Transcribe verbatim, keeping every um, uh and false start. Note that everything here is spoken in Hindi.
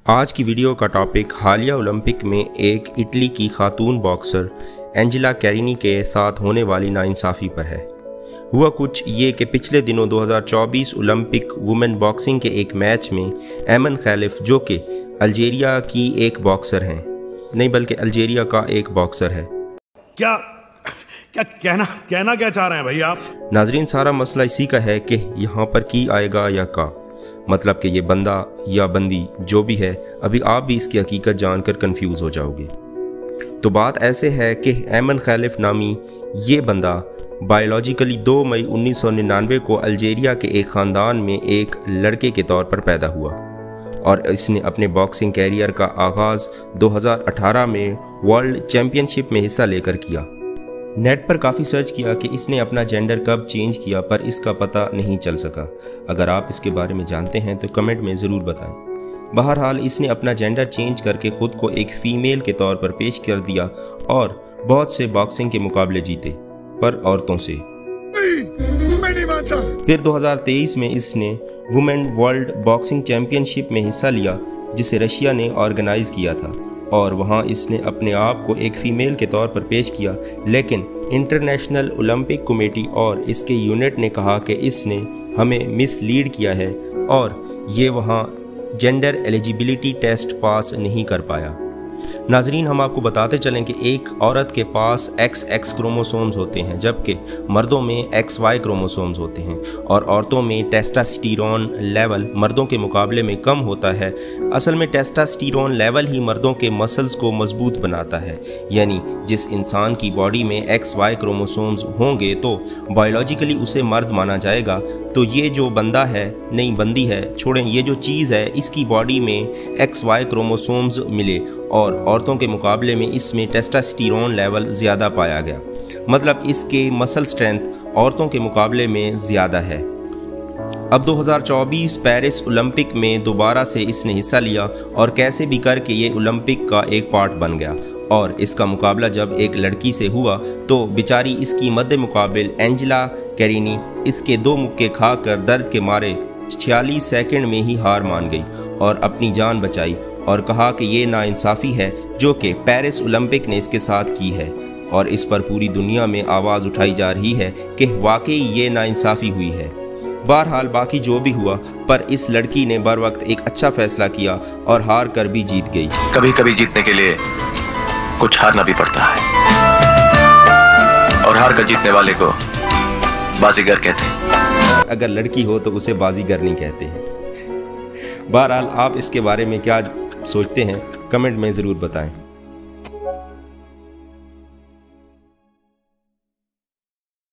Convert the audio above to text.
आज की वीडियो का टॉपिक हालिया ओलंपिक में एक इटली की खातून बॉक्सर एंजेला कैरिनी के साथ होने वाली नाइंसाफ़ी पर है। हुआ कुछ ये कि पिछले दिनों दो हज़ार चौबीस ओलंपिक वुमेन बॉक्सिंग के एक मैच में एमन खलीफ, जो कि अल्जीरिया की एक बॉक्सर हैं, नहीं बल्कि अल्जीरिया का एक बॉक्सर है। क्या क्या कहना कहना क्या चाह रहे हैं भाई आप? नाजरीन, सारा मसला इसी का है कि यहाँ पर की आएगा या का, मतलब कि ये बंदा या बंदी जो भी है, अभी आप भी इसकी हकीकत जानकर कंफ्यूज हो जाओगे। तो बात ऐसे है कि एमन खलीफ नामी ये बंदा बायोलॉजिकली दो मई उन्नीस सौ निन्यानवे को अल्जीरिया के एक ख़ानदान में एक लड़के के तौर पर पैदा हुआ और इसने अपने बॉक्सिंग कैरियर का आगाज़ दो हज़ार अठारह में वर्ल्ड चैम्पियनशिप में हिस्सा लेकर किया। नेट पर काफ़ी सर्च किया कि इसने अपना जेंडर कब चेंज किया, पर इसका पता नहीं चल सका। अगर आप इसके बारे में जानते हैं तो कमेंट में ज़रूर बताएं। बहरहाल इसने अपना जेंडर चेंज करके ख़ुद को एक फ़ीमेल के तौर पर पेश कर दिया और बहुत से बॉक्सिंग के मुकाबले जीते, पर औरतों से। मैं नहीं मानता। फिर दो हज़ार तेईस में इसने वुमेन वर्ल्ड बॉक्सिंग चैम्पियनशिप में हिस्सा लिया, जिसे रशिया ने ऑर्गेनाइज़ किया था, और वहां इसने अपने आप को एक फ़ीमेल के तौर पर पेश किया। लेकिन इंटरनेशनल ओलंपिक कमेटी और इसके यूनिट ने कहा कि इसने हमें मिसलीड किया है और ये वहां जेंडर एलिजिबिलिटी टेस्ट पास नहीं कर पाया। नाजरीन, हम आपको बताते चलें कि एक औरत के पास एक्स एक्स क्रोमोसोम्स होते हैं, जबकि मर्दों में एक्स वाई क्रोमोसोम्स होते हैं, और औरतों में टेस्टोस्टेरोन लेवल मर्दों के मुकाबले में कम होता है। असल में टेस्टोस्टेरोन लेवल ही मर्दों के मसल्स को मजबूत बनाता है। यानी जिस इंसान की बॉडी में एक्स वाई क्रोमोसोम्स होंगे तो बायोलॉजिकली उसे मर्द माना जाएगा। तो ये जो बंदा है, नहीं बंदी है, छोड़ें, ये जो चीज़ है, इसकी बॉडी में एक्स वाई क्रोमोसोम्स मिले और औरतों के मुकाबले में इसमें टेस्टोस्टेरोन लेवल ज़्यादा पाया गया। मतलब इसके मसल स्ट्रेंथ औरतों के मुकाबले में ज़्यादा है। अब दो हज़ार चौबीस पेरिस ओलंपिक में दोबारा से इसने हिस्सा लिया और कैसे भी करके ये ओलंपिक का एक पार्ट बन गया। और इसका मुकाबला जब एक लड़की से हुआ तो बेचारी इसकी मद्दे मुकाबिल एंजेला कैरिनी इसके दो मुक्के खाकर दर्द के मारे छियालीस सेकंड में ही हार मान गई और अपनी जान बचाई और कहा कि ये नाइंसाफ़ी है जो कि पेरिस ओलंपिक ने इसके साथ की है, और इस पर पूरी दुनिया में आवाज़ उठाई जा रही है कि वाकई ये नाइंसाफ़ी हुई है। बहरहाल बाकी जो भी हुआ, पर इस लड़की ने बर वक्त एक अच्छा फैसला किया और हार कर भी जीत गई। कभी कभी जीतने के लिए कुछ हारना भी पड़ता है, और हार कर जीतने वाले को बाजीगर कहते हैं। अगर लड़की हो तो उसे बाजीगर नहीं कहते हैं। बहरहाल आप इसके बारे में क्या सोचते हैं, कमेंट में ज़रूर बताएं।